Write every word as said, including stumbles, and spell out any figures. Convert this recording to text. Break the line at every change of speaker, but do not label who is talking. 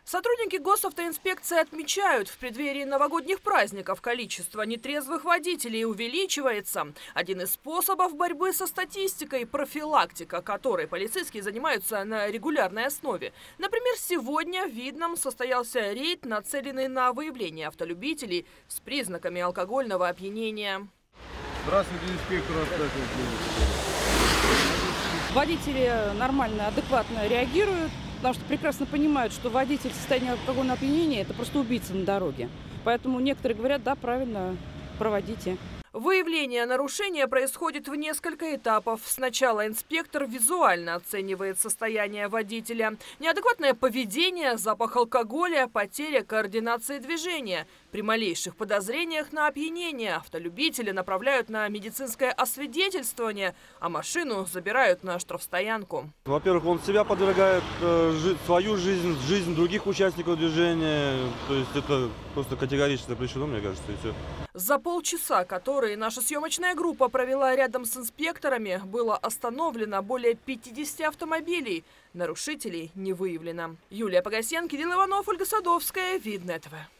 Сотрудники госавтоинспекции отмечают, в преддверии новогодних праздников количество нетрезвых водителей увеличивается. Один из способов борьбы со статистикой – профилактика, которой полицейские занимаются на регулярной основе. Например, сегодня в Видном состоялся рейд, нацеленный на выявление автолюбителей с признаками алкогольного опьянения.
Здравствуйте, инспектор.
Водители нормально, адекватно реагируют, потому что прекрасно понимают, что водитель в состоянии алкогольного опьянения – это просто убийца на дороге. Поэтому некоторые говорят, да, правильно, проводите.
Выявление нарушения происходит в несколько этапов. Сначала инспектор визуально оценивает состояние водителя. Неадекватное поведение, запах алкоголя, потеря координации движения. При малейших подозрениях на опьянение автолюбителя направляют на медицинское освидетельствование, а машину забирают на штрафстоянку.
Во-первых, он себя подвергает, свою жизнь, жизнь других участников движения. То есть это просто категорически запрещено, мне кажется, и все.
За полчаса, которые наша съемочная группа провела рядом с инспекторами, было остановлено более пятидесяти автомобилей. Нарушителей не выявлено. Юлия Погосян, Кирилл Иванов, Ольга Садовская, Видное ТВ.